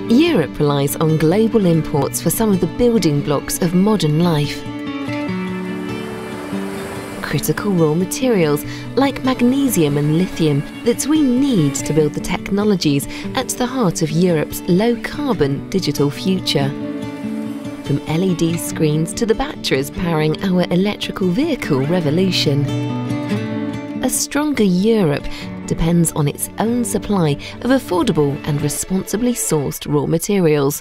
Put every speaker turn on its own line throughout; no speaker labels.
Europe relies on global imports for some of the building blocks of modern life. Critical raw materials like magnesium and lithium that we need to build the technologies at the heart of Europe's low-carbon digital future. From LED screens to the batteries powering our electrical vehicle revolution. A stronger Europe depends on its own supply of affordable and responsibly sourced raw materials.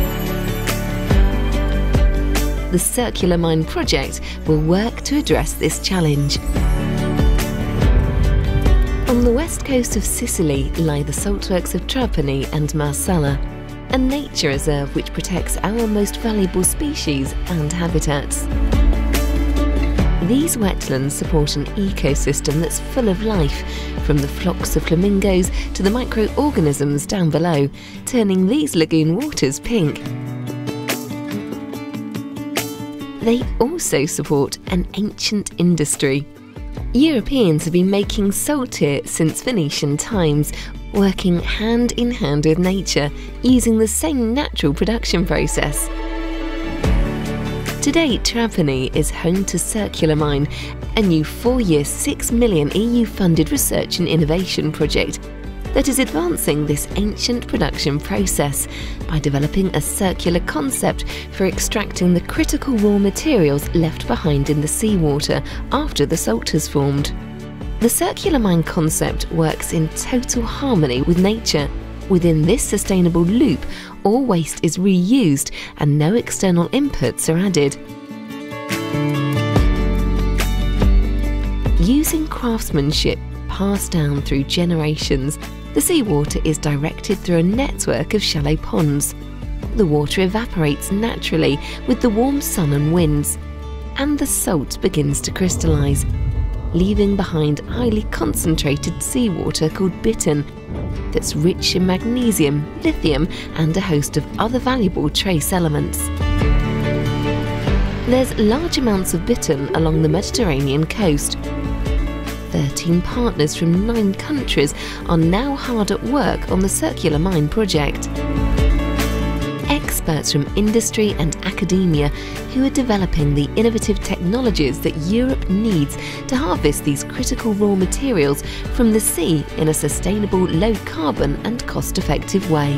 The SEArcularMINE Project will work to address this challenge. On the west coast of Sicily lie the saltworks of Trapani and Marsala, a nature reserve which protects our most valuable species and habitats. These wetlands support an ecosystem that's full of life, from the flocks of flamingos to the microorganisms down below, turning these lagoon waters pink. They also support an ancient industry. Europeans have been making salt here since Phoenician times, working hand in hand with nature, using the same natural production process. Today, Trapani is home to SEArcularMINE, a new 4-year £6 million EU-funded research and innovation project that is advancing this ancient production process by developing a circular concept for extracting the critical raw materials left behind in the seawater after the salt has formed. The SEArcularMINE concept works in total harmony with nature. Within this sustainable loop, all waste is reused and no external inputs are added. Using craftsmanship passed down through generations, the seawater is directed through a network of shallow ponds. The water evaporates naturally with the warm sun and winds, and the salt begins to crystallise, leaving behind highly concentrated seawater called bittern that's rich in magnesium, lithium and a host of other valuable trace elements. There's large amounts of bittern along the Mediterranean coast. 13 partners from 9 countries are now hard at work on the SEArcularMINE project. Experts from industry and academia who are developing the innovative technologies that Europe needs to harvest these critical raw materials from the sea in a sustainable, low-carbon and cost-effective way.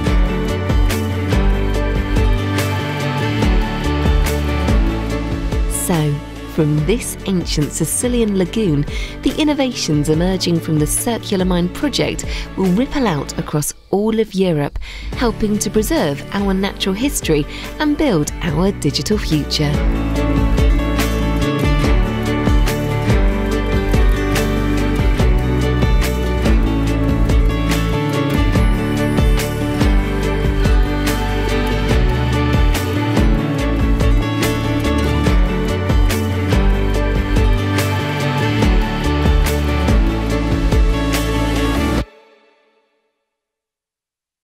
So, from this ancient Sicilian lagoon, the innovations emerging from the SEArcularMINE project will ripple out across all of Europe, helping to preserve our natural history and build our digital future.